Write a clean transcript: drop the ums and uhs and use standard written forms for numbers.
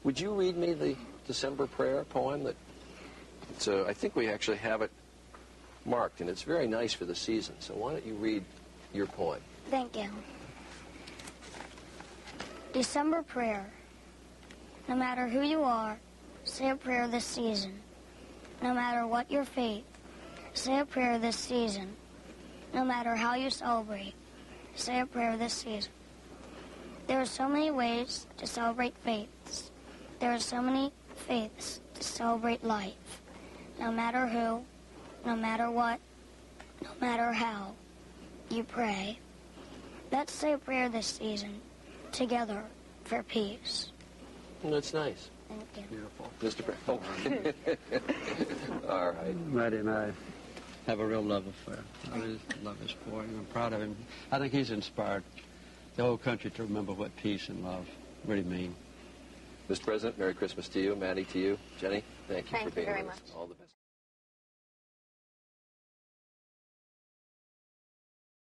Would you read me the December prayer poem? I think we actually have it marked, and it's very nice for the season. So why don't you read your poem? Thank you. December prayer. No matter who you are, say a prayer this season. No matter what your fate, say a prayer this season. No matter how you celebrate, say a prayer this season. There are so many ways to celebrate faiths. There are so many faiths to celebrate life. No matter who, no matter what, no matter how you pray. Let's say a prayer this season, together, for peace. That's nice. Thank you. Beautiful. Mr. Brown. All right. Maddie and I have a real love affair. I really love this boy, and I'm proud of him. I think he's inspired the whole country to remember what peace and love really mean. Mr. President, Merry Christmas to you. Maddie, to you. Jenny, thank you for being with us. All the best.